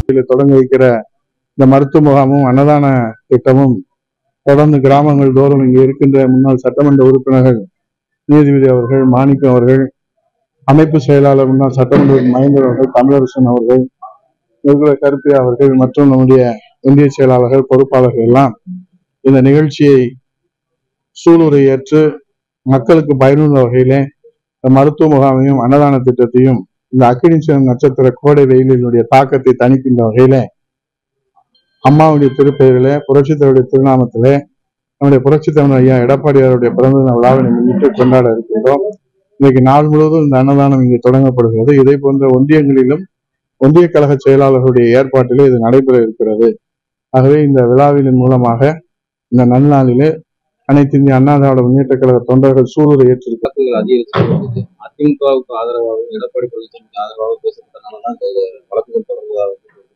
தொடங்க வைக்கிற இந்த மருத்துவ முகாமும் அன்னதான திட்டமும் தொடர்ந்து கிராமங்கள் தோறும் இங்கே இருக்கின்ற முன்னாள் சட்டமன்ற உறுப்பினர்கள் நீதிபதி அவர்கள், மாணிக்கம் அவர்கள், அமைப்பு செயலாளர் முன்னாள் சட்டமன்ற மகேந்திரன் அவர்கள், தமிழரசன் அவர்கள், கருப்பையா அவர்கள் மற்றும் நம்முடைய ஒன்றிய செயலாளர்கள், பொறுப்பாளர்கள் எல்லாம் இந்த நிகழ்ச்சியை சூளுரை ஏற்று மக்களுக்கு பயனுள்ள வகையிலே மருத்துவ முகாமையும் அன்னதான திட்டத்தையும் இந்த அக்கினி நட்சத்திர கோடை வெயிலினுடைய தாக்கத்தை தணிக்கின்ற வகையில அம்மாவுடைய திருப்பெயரிலே புரட்சித்தலைவருடைய திருநாமத்திலே நம்முடைய புரட்சித்தலைவர் ஐயா எடப்பாடியாருடைய பிறந்த நாள் விழாவை முன்னிட்டு கொண்டாட இருக்கின்றோம். இன்னைக்கு நாள் முழுவதும் இந்த அன்னதானம் இங்கே தொடங்கப்படுகிறது. இதே போன்ற ஒன்றியங்களிலும் ஒன்றிய கழக செயலாளர்களுடைய ஏற்பாட்டிலே இது நடைபெற இருக்கிறது. ஆகவே இந்த விழாவின் மூலமாக இந்த நன்னாளிலே அனைத்து இந்திய அண்ணா திராவிட முன்னேற்ற கழக தொண்டர்கள் சூளுரை ஏற்றிருக்கிறார்கள். அதிமுகவுக்கு ஆதரவாகவும் எடப்பாடி பழனிசாமிக்கு ஆதரவாக பேசப்பட்டனாலதான் வழக்குகள் தொடர்வதாக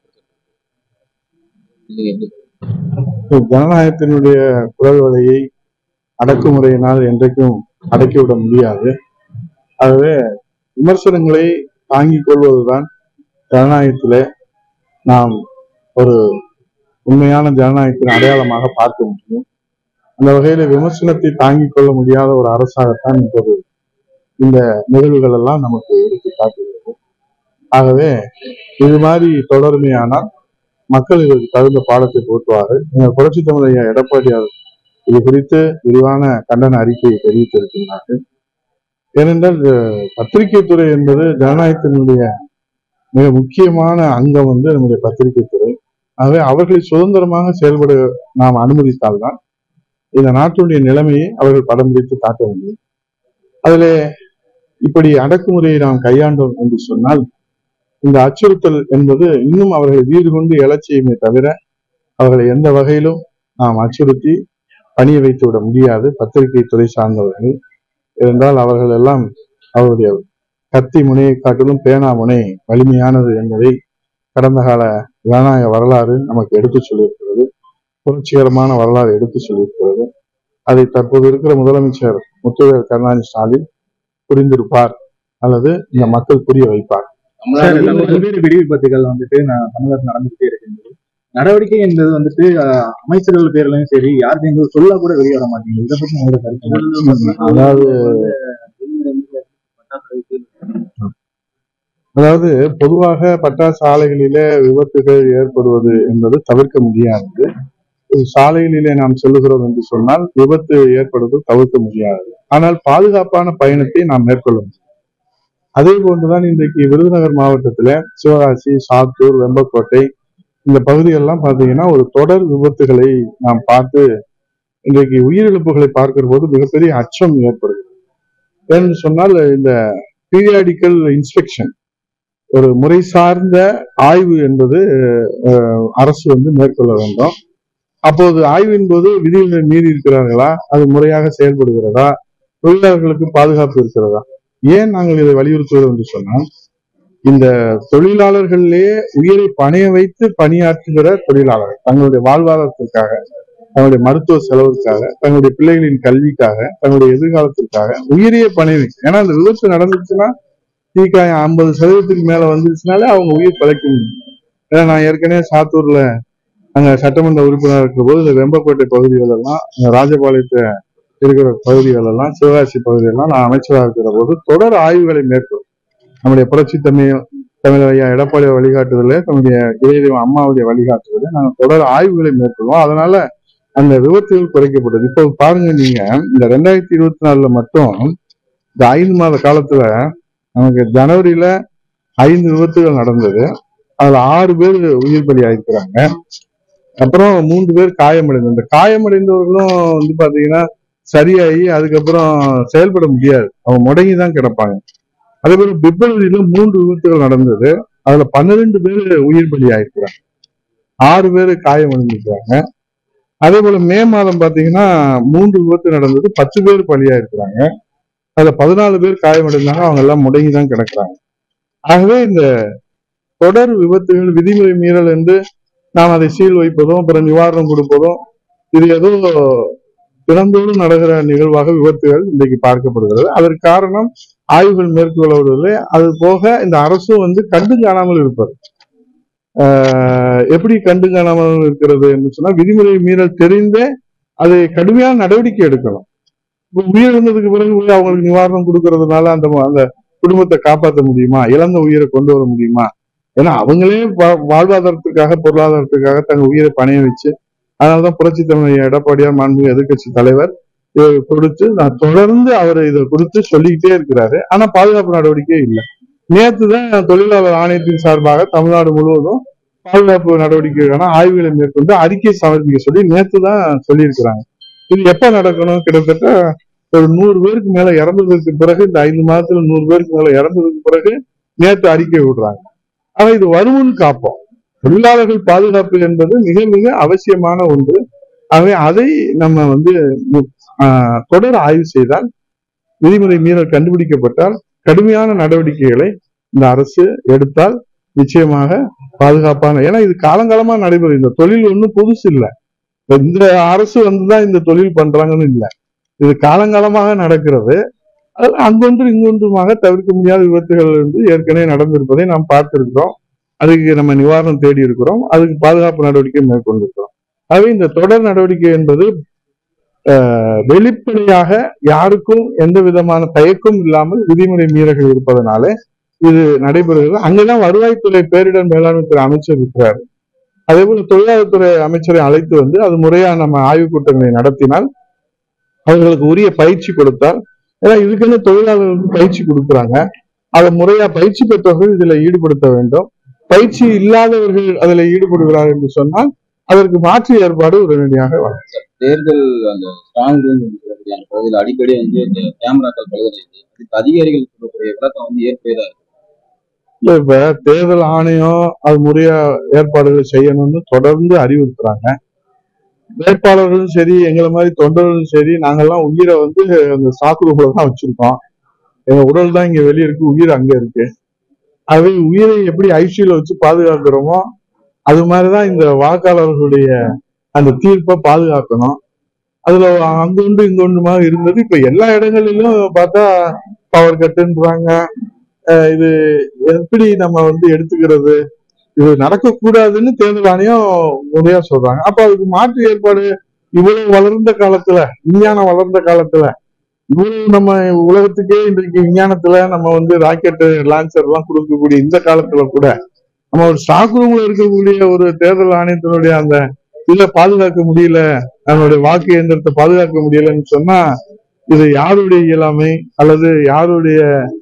ஜனநாயகத்தினுடைய குரல் வலையை அடக்குமுறையினால் என்றைக்கும் அடக்கிவிட முடியாது. ஆகவே விமர்சனங்களை தாங்கிக் கொள்வதுதான் ஜனநாயகத்திலே நாம் ஒரு உண்மையான ஜனநாயகத்தின் அடையாளமாக பார்க்க முடியும். அந்த வகையில விமர்சனத்தை தாங்கிக் கொள்ள முடியாத ஒரு அரசாகத்தான் இப்போது இந்த நிகழ்வுகள் எல்லாம் நமக்கு எடுத்து காட்டுகிறது. ஆகவே இது மாதிரி தொடர்மையானால் மக்கள் இதற்கு தகுந்த பாடத்தை போட்டுவார்கள். எங்கள் புரட்சி தமிழ் ஐயா எடப்பாடியார் இது குறித்து விரிவான கண்டன அறிக்கையை தெரிவித்திருக்கிறார்கள். ஏனென்றால் பத்திரிகை துறை என்பது ஜனநாயகத்தினுடைய மிக முக்கியமான அங்கம் நம்முடைய பத்திரிகை துறை. ஆகவே அவர்களை சுதந்திரமாக செயல்பட நாம் அனுமதித்தால்தான் இந்த நாட்டுடைய நிலைமையை அவர்கள் படம் பிடித்து காட்ட முடியும். அதில் இப்படி அடக்குமுறையை நாம் கையாண்டோம் என்று சொன்னால் இந்த அச்சுறுத்தல் என்பது இன்னும் அவர்களை வீடு கொண்டு எழச் செய்யுமே தவிர அவர்களை எந்த வகையிலும் நாம் அச்சுறுத்தி பணிய வைத்து விட முடியாது. பத்திரிகை துறை சார்ந்தவர்கள் இருந்தால் அவர்கள் எல்லாம் அவருடைய கத்தி முனையை காட்டிலும் பேனா முனை வலிமையானது என்பதை கடந்த கால ஜனநாயக வரலாறு நமக்கு எடுத்து சொல்லியிருக்கிறது. புரட்சிகரமான வரலாறு எடுத்து சொல்லியிருக்கிறது. அதை தற்போது இருக்கிற முதலமைச்சர் முத்துவேல் கருணாநிதி ஸ்டாலின் புரிந்திருப்பார் அல்லது இந்த மக்கள் புரிய வைப்பார். பல்வேறு விடுவிப்பத்துகள் தமிழகத்தில் நடந்துகிட்டே இருக்கின்றது. நடவடிக்கை என்பது அமைச்சர்கள் பேர்லயும் சரி யாருக்கு சொல்ல கூட வெளியே வர மாட்டேங்குது. இதை பத்தி உங்களோட அதாவது பொதுவாக பட்டாசு ஆலைகளிலே விபத்துகள் ஏற்படுவது என்பது தவிர்க்க முடியாதது. சாலைகளிலே நாம் செல்லுகிறோம் என்று சொன்னால் விபத்து ஏற்படுவது தவிர்க்க முடியாது. ஆனால் பாதுகாப்பான பயணத்தை நாம் மேற்கொள்ள முடியும். அதே போன்றுதான் இன்றைக்கு விருதுநகர் மாவட்டத்துல சிவகாசி, சாத்தூர், வெம்பக்கோட்டை இந்த பகுதிகளெல்லாம் பார்த்தீங்கன்னா ஒரு தொடர் விபத்துகளை நாம் பார்த்து இன்றைக்கு உயிரிழப்புகளை பார்க்கிற போது மிகப்பெரிய அச்சம் ஏற்படுகிறது. ஏன்னு சொன்னால் இந்த பீரியாடிக்கல் இன்ஸ்பெக்ஷன், ஒரு முறை சார்ந்த ஆய்வு என்பது அரசு மேற்கொள்ள வேண்டும். அப்போது ஆய்வின் போது விதிகளை மீறி இருக்கிறார்களா, அது முறையாக செயல்படுகிறதா, தொழிலாளர்களுக்கு பாதுகாப்பு இருக்கிறதா? ஏன் நாங்கள் இதை வலியுறுத்துகிறோம் என்று சொன்னால் இந்த தொழிலாளர்களிலேயே உயிரை பணைய வைத்து பணியாற்றுகிற தொழிலாளர்கள் தங்களுடைய வாழ்வாதாரத்திற்காக, தங்களுடைய மருத்துவ செலவுக்காக, தங்களுடைய பிள்ளைகளின் கல்விக்காக, தங்களுடைய எதிர்காலத்திற்காக உயிரையே பணைய வைக்கும். ஏன்னா அந்த விபத்து நடந்துச்சுன்னா தீக்காயம் 50% மேல வந்துருச்சுனாலே அவங்க உயிர் பழைக்க முடியும். ஏன்னா நான் ஏற்கனவே சாத்தூர்ல அங்க சட்டமன்ற உறுப்பினர் இருக்கிற போது இந்த வெம்பக்கோட்டை பகுதிகள் எல்லாம், ராஜபாளையத்தை இருக்கிற பகுதிகள் எல்லாம், சிவகாசி பகுதியெல்லாம் நான் அமைச்சராக இருக்கிற போது தொடர் ஆய்வுகளை மேற்கொள்ளும். நம்முடைய புரட்சி தமிழ் ஐயா எடப்பாடி வழிகாட்டுதல, நம்முடைய இதயம் அம்மாவுடைய வழிகாட்டுதல நாங்கள் தொடர் ஆய்வுகளை மேற்கொள்வோம். அதனால அந்த விபத்துகள் குறைக்கப்பட்டது. இப்போ பாருங்க, நீங்க இந்த 2024 மட்டும் இந்த 5 மாத காலத்துல நமக்கு ஜனவரியில 5 விபத்துகள் நடந்தது. அதுல 6 பேர் உயிர் பலி ஆயிருக்கிறாங்க. அப்புறம் 3 பேர் காயமடைந்தது. இந்த காயமடைந்தவர்களும் பாத்தீங்கன்னா சரியாகி அதுக்கப்புறம் செயல்பட முடியாது, அவங்க முடங்கிதான் கிடப்பாங்க. அதே போல பிப்ரவரியில 3 விபத்துகள் நடந்தது. அதுல 12 பேர் உயிர் பலி ஆயிருக்கிறாங்க, 6 பேர் காயமடைஞ்சிருக்கிறாங்க. அதே போல மே மாதம் பாத்தீங்கன்னா 3 விபத்து நடந்தது, 10 பேர் பலியாயிருக்கிறாங்க. அதுல 14 பேர் காயமடைந்தாங்க, அவங்க எல்லாம் முடங்கிதான் கிடக்குறாங்க. ஆகவே இந்த தொடர் விபத்துகள் விதிமுறை மீறல் என்று நாம் அதை சீல் வைப்பதும் அப்புறம் நிவாரணம் கொடுப்பதும் இது ஏதோ தினந்தோறும் நடக்கிற நிகழ்வாக விபத்துகள் இன்றைக்கு பார்க்கப்படுகிறது. அதற்கு காரணம் ஆய்வுகள் மேற்கொள்வதில்லை. அது போக இந்த அரசும் கண்டு காணாமல் இருப்பது. எப்படி கண்டு காணாமல் இருக்கிறது என்று சொன்னா விதிமுறை மீறல் தெரிந்தே அதை கடுமையான நடவடிக்கை எடுக்கணும். இப்ப உயிரிழந்ததுக்கு பிறகு போய் அவங்களுக்கு நிவாரணம் கொடுக்கறதுனால அந்த அந்த குடும்பத்தை காப்பாற்ற முடியுமா? இழந்த உயிரை கொண்டு வர முடியுமா? ஏன்னா அவங்களே வாழ்வாதாரத்துக்காக பொருளாதாரத்துக்காக தங்க உயிரை பணைய வச்சு, அதனாலதான் புரட்சி தலைவர் எடப்பாடியார் மாண்புமிகு எதிர்க்கட்சி தலைவர் இதை கொடுத்து நான் தொடர்ந்து அவர் இதை கொடுத்து சொல்லிக்கிட்டே இருக்கிறாரு. ஆனா பாதுகாப்பு நடவடிக்கை இல்லை. நேற்று தான் தொழிலாளர் ஆணையத்தின் சார்பாக தமிழ்நாடு முழுவதும் பாதுகாப்பு நடவடிக்கைக்கான ஆய்வுகளை மேற்கொண்டு அறிக்கை சமர்ப்பிக்க சொல்லி நேற்று தான் சொல்லியிருக்கிறாங்க. இது எப்ப நடக்கணும்? கிட்டத்தட்ட ஒரு 100 பேருக்கு மேல இறந்ததுக்கு பிறகு, இந்த 5 மாதத்துல 100 பேருக்கு மேல இறந்ததுக்கு பிறகு நேற்று அறிக்கை விடுறாங்க. ஆனா இது வருமுன் காப்போம். தொழிலாளர்கள் பாதுகாப்பு என்பது மிக மிக அவசியமான ஒன்று. ஆகவே அதை நம்ம தொடர் ஆய்வு செய்தால், விதிமுறை மீறல் கண்டுபிடிக்கப்பட்டால் கடுமையான நடவடிக்கைகளை இந்த அரசு எடுத்தால் நிச்சயமாக பாதுகாப்பான, ஏன்னா இது காலங்காலமா நடைபெறும். இந்த தொழில் ஒன்றும் புதுசு இல்லை. இந்த அரசு வந்துதான் இந்த தொழில் பண்றாங்கன்னு இல்லை. இது காலங்காலமாக நடக்கிறது. அங்கொன்று இங்கொன்றுமாக தவிர்க்க முடியாத விபத்துகள் ஏற்கனவே நடந்திருப்பதை நாம் பார்த்திருக்கிறோம். அதுக்கு நம்ம நிவாரணம் தேடி இருக்கிறோம். அதுக்கு பாதுகாப்பு நடவடிக்கை மேற்கொண்டிருக்கிறோம். ஆகவே இந்த தொடர் நடவடிக்கை என்பது வெளிப்படையாக யாருக்கும் எந்த விதமான தயக்கம் இல்லாமல் விதிமுறை மீறல்கள் இருப்பதனாலே இது நடைபெறுகிறது. அங்கதான் வருவாய்த்துறை பேரிடர் மேலாண்மை துறை அமைச்சர் இருக்கிறார். அதே போல தொழிலாளர் துறை அமைச்சரை அழைத்து அது முறையா நம்ம ஆய்வுக் கூட்டங்களை நடத்தினால், அவர்களுக்கு உரிய பயிற்சி கொடுத்தால், ஏன்னா இதுக்குன்னு தொழிலாளர்களுக்கு பயிற்சி கொடுக்குறாங்க, அதை முறையா பயிற்சி பெற்றவர்கள் இதுல ஈடுபடுத்த வேண்டும். பயிற்சி இல்லாதவர்கள் அதில் ஈடுபடுகிறார் என்று சொன்னால் அதற்கு மாற்று ஏற்பாடு உடனடியாக வரும். தேர்தல் அந்த ஸ்ட்ராங் ரூம் பகுதியில் அடிக்கடி இந்த கேமராக்கள் பழுதடையுது. இதுக்கு அதிகாரிகள் சொல்லக்கூடிய விளக்கம் ஏற்புடையதா இருக்கு. இல்ல, இப்ப தேர்தல் ஆணையம் அது முறையா ஏற்பாடுகள் செய்யணும்னு தொடர்ந்து அறிவுறுத்துறாங்க. வேட்பாளர்களும் சரி, எங்களை மாதிரி தொண்டர்களும் சரி, நாங்கெல்லாம் உயிரை அந்த சாக்குக்குள்ள தான் வச்சிருக்கோம். எங்க உடல் தான் இங்க வெளியே இருக்கு, உயிர் அங்க இருக்கு. அவை உயிரை எப்படி ஐசியூல வச்சு பாதுகாக்கிறோமோ அது மாதிரிதான் இந்த வாக்காளர்களுடைய அந்த தீர்ப்பை பாதுகாக்கணும். அதுல அங்கொண்டு இங்கொண்டுமாக இருந்தது. இப்ப எல்லா இடங்களிலும் பார்த்தா பவர் கட்டுன்றாங்க. இது எப்படி நம்ம எடுத்துக்கிறது? இது நடக்கக்கூடாதுன்னு தேர்தல் ஆணையம் முறையா சொல்றாங்க. அப்ப அதுக்கு மாற்று ஏற்பாடு இவ்வளவு வளர்ந்த காலத்துல, விஞ்ஞானம் வளர்ந்த காலத்துல, இவ்வளவு நம்ம உலகத்துக்கே இன்றைக்கு விஞ்ஞானத்துல நம்ம ராக்கெட் லான்ச்சர் எல்லாம் கொடுக்கக்கூடிய இந்த காலத்துல கூட நம்ம ஒரு ஸ்டாக் ரூம்ல இருக்கக்கூடிய ஒரு தேர்தல் ஆணையத்தினுடைய அந்த இதை பாதுகாக்க முடியல, நம்மளுடைய வாக்கு இயந்திரத்தை பாதுகாக்க முடியலன்னு சொன்னா இது யாருடைய இயலாமை அல்லது யாருடைய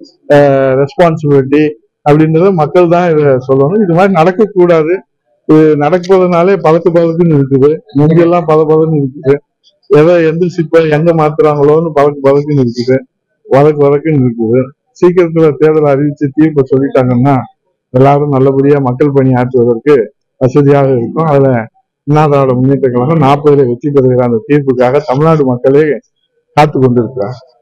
ரெஸ்பான்சிபிலிட்டி அப்படின்றத மக்கள் தான் இதை சொல்லணும். இது மாதிரி நடக்கக்கூடாது. இது நடப்பதனாலே பதக்குன்னு இருக்குது, நெஞ்செல்லாம் பதன்னு இருக்குது. எந்த சிப்ப எங்க மாத்துறாங்களோன்னு பதக்குன்னு இருக்குது, வதக்குன்னு இருக்குது. சீக்கிரத்துல தேர்தல் அறிவிச்சு தீர்ப்பை சொல்லிட்டாங்கன்னா எல்லாரும் நல்லபடியா மக்கள் பணி ஆற்றுவதற்கு வசதியாக இருக்கும். அதுல அண்ணா திராவிட முன்னேற்ற கழகம் 40 வெற்றி பெறுகிற அந்த தீர்ப்புக்காக தமிழ்நாடு மக்களே காத்து கொண்டிருக்கிறார்.